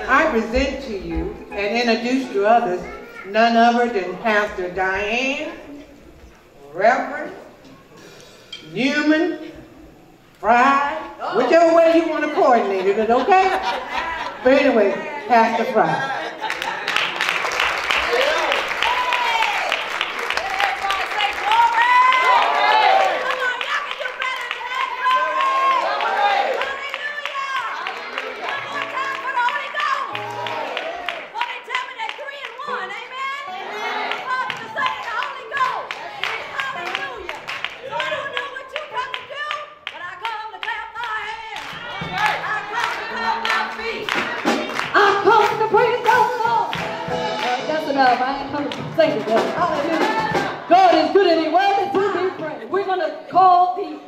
I present to you and introduce to others none other than Pastor Diane, Reverend Newman, Fry, whichever way you want to coordinate it, okay? But anyway, Pastor Fry. I ain't coming to sing it. Hallelujah. God is good and He worthy to be praised. We're going to call the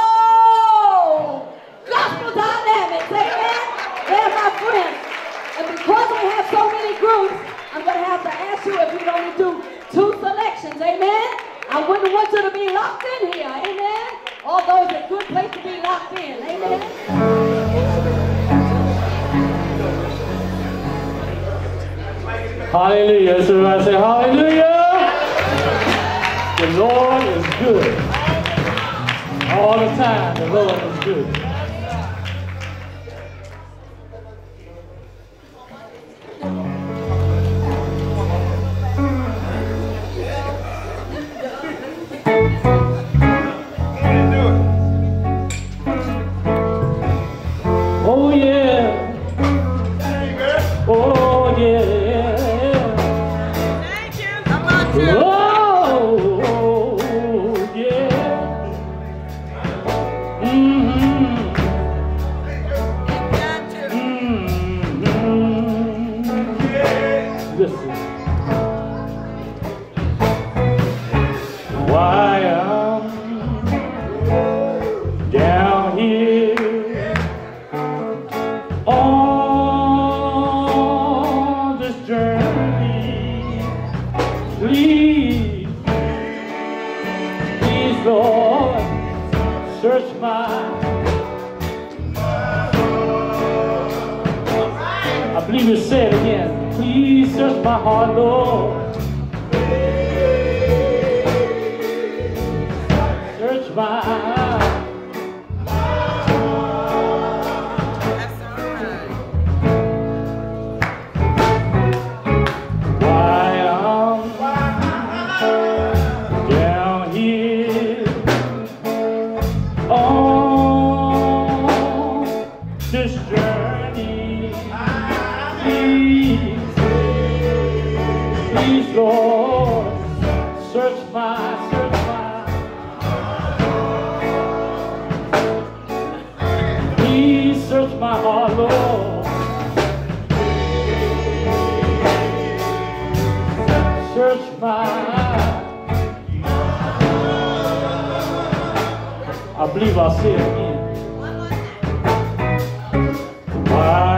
Gospel Dynamics. Amen. They're my friends. And because we have so many groups, I'm going to have to ask you if we can only do 2 selections. Amen. I wouldn't want you to be locked in here. Amen. All those are a good place to be locked in. Amen. Hallelujah. So I say hallelujah. The Lord is good. All the time, the Lord is good. Oh yeah. Oh yeah. Oh, yeah. Listen. Why I'm down here on this journey, please, Lord, search my I believe you said it again. Please search my heart, Lord. Search my Lord, search my. Please search my heart, Lord. Search my. I believe I'll say it again. Why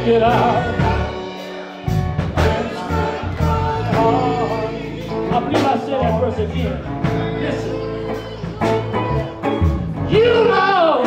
Check it out. I believe I said that verse again. Listen. You know.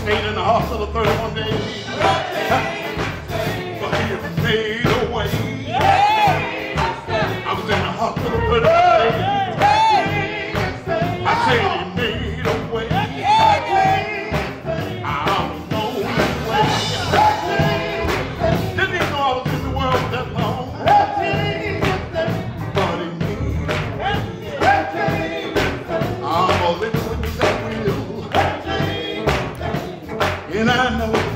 stayed in the hospital 31 days. But he made a way. I was in the hospital 31 days. I said he made a way. I was on the way. Didn't even know I was in the world that long. But he made a way. I'm a living witness that will. And I know